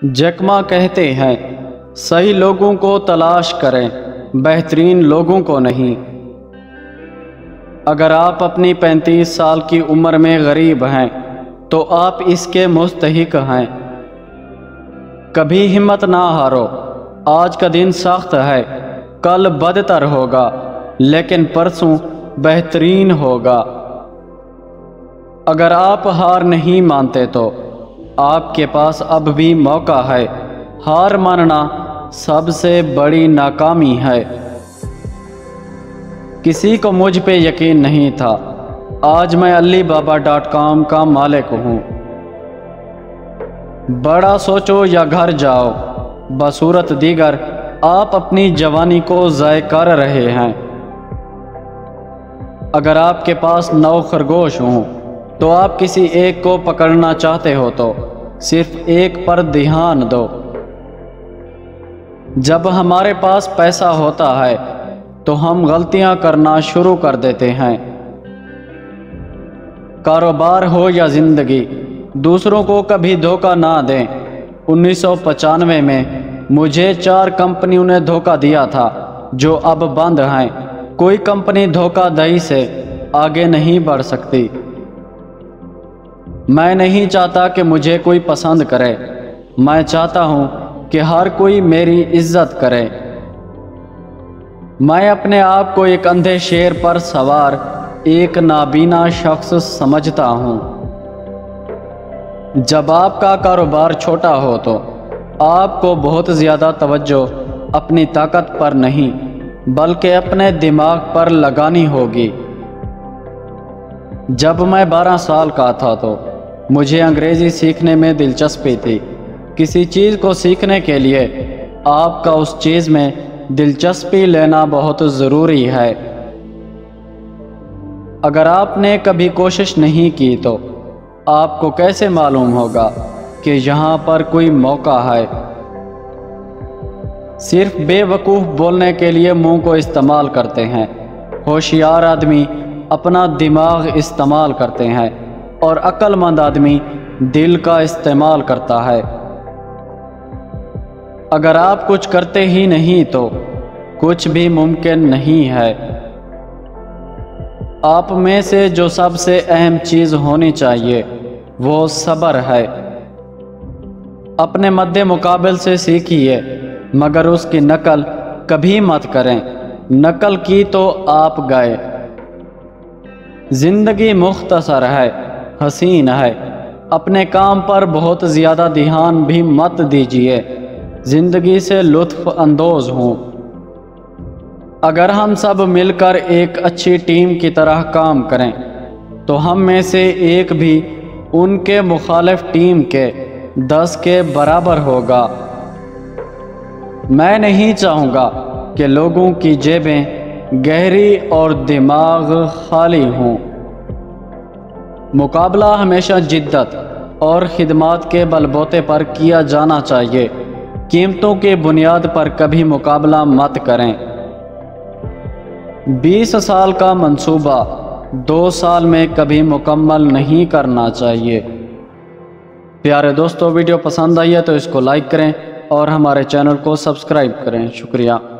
Jack ما کہتے ہیں صحیح لوگوں کو تلاش کریں، بہترین لوگوں کو نہیں۔ اگر آپ اپنی 35 سال کی عمر میں غریب ہیں تو آپ اس کے مستحق ہیں۔ کبھی ہمت نہ ہارو، آج کا دن سخت ہے، کل بدتر ہوگا لیکن پرسوں بہترین ہوگا۔ اگر آپ ہار نہیں مانتے تو آپ کے پاس اب بھی موقع ہے۔ ہار ماننا سب سے بڑی ناکامی ہے۔ کسی کو مجھ پہ یقین نہیں تھا، آج میں alibaba.com کا مالک ہوں۔ بڑا سوچو یا گھر جاؤ، بصورت دیگر آپ اپنی جوانی کو ضائع کر رہے ہیں۔ اگر آپ کے پاس 9 خرگوش ہوں تو آپ کسی ایک کو پکڑنا چاہتے ہو تو صرف ایک پر دھیان دو۔ جب ہمارے پاس پیسہ ہوتا ہے تو ہم غلطیاں کرنا شروع کر دیتے ہیں۔ کاروبار ہو یا زندگی، دوسروں کو کبھی دھوکہ نہ دیں۔ 1995 میں مجھے 4 کمپنیوں نے دھوکہ دیا تھا جو اب بند ہیں۔ کوئی کمپنی دھوکہ دہی سے آگے نہیں بڑھ سکتی۔ میں نہیں چاہتا کہ مجھے کوئی پسند کرے، میں چاہتا ہوں کہ ہر کوئی میری عزت کرے۔ میں اپنے آپ کو ایک اندھے شیر پر سوار ایک نابینا شخص سمجھتا ہوں۔ جب آپ کا کاروبار چھوٹا ہو تو آپ کو بہت زیادہ توجہ اپنی طاقت پر نہیں بلکہ اپنے دماغ پر لگانی ہوگی۔ جب میں 12 سال کا تھا تو مجھے انگریزی سیکھنے میں دلچسپی تھی۔ کسی چیز کو سیکھنے کے لیے آپ کا اس چیز میں دلچسپی لینا بہت ضروری ہے۔ اگر آپ نے کبھی کوشش نہیں کی تو آپ کو کیسے معلوم ہوگا کہ یہاں پر کوئی موقع ہے؟ صرف بے وقوف بولنے کے لیے منہ کو استعمال کرتے ہیں۔ ہوشیار آدمی اپنا دماغ استعمال کرتے ہیں اور عقل مند آدمی دل کا استعمال کرتا ہے۔ اگر آپ کچھ کرتے ہی نہیں تو کچھ بھی ممکن نہیں ہے۔ آپ میں سے جو سب سے اہم چیز ہونی چاہیے وہ صبر ہے۔ اپنے مد مقابل سے سیکھیے مگر اس کی نقل کبھی مت کریں، نقل کی تو آپ گئے۔ زندگی مختصر ہے، حسین ہے، اپنے کام پر بہت زیادہ دھیان بھی مت دیجیے، زندگی سے لطف اندوز ہوں۔ اگر ہم سب مل کر ایک اچھی ٹیم کی طرح کام کریں تو ہم میں سے ایک بھی ان کے مخالف ٹیم کے 10 کے برابر ہوگا۔ میں نہیں چاہوں گا کہ لوگوں کی جیبیں گہری اور دماغ خالی ہوں۔ مقابلہ ہمیشہ جدت اور خدمات کے بل بوتے پر کیا جانا چاہیے، قیمتوں کی بنیاد پر کبھی مقابلہ مت کریں۔ 20 سال کا منصوبہ 2 سال میں کبھی مکمل نہیں کرنا چاہیے۔ پیارے دوستو، ویڈیو پسند آئی ہے تو اس کو لائک کریں اور ہمارے چینل کو سبسکرائب کریں۔ شکریہ۔